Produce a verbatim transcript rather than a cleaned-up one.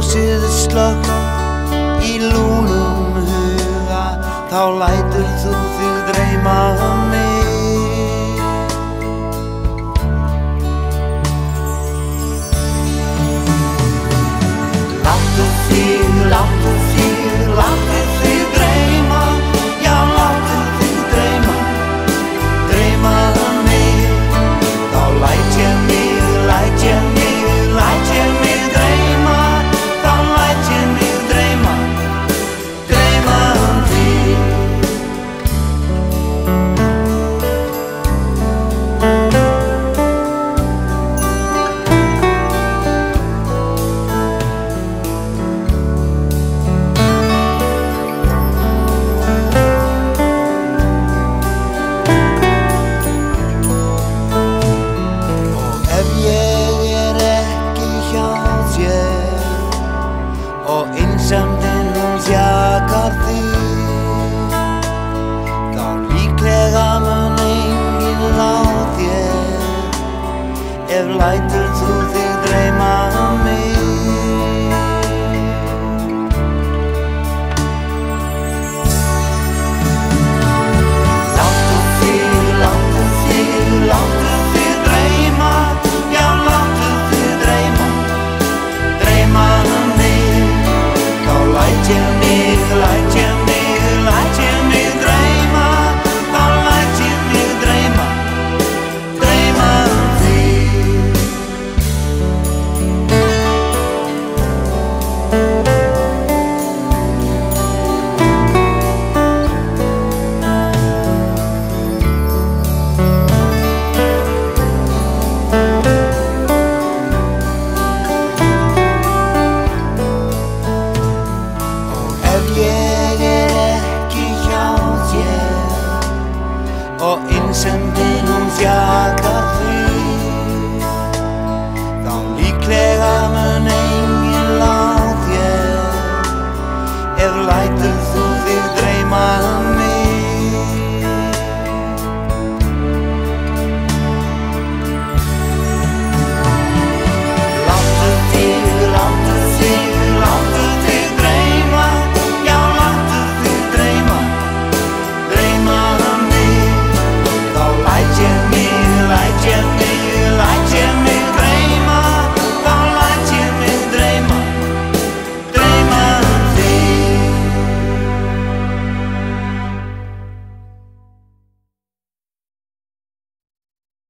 ljósið slökkt í lúnum huga, þá lætur þú þig dreyma um mig. Láttu þig, láttu þig, láttu þig dreyma, já láttu þig dreyma, dreyma um mig. Þá læt ég mig, læt ég mig, læt ég mig dreyma, þá læt ég mig dreyma, dreyma um þig. Og einsemdin hún þjakar þig, þá líklega mun enginn ná þér ef lætur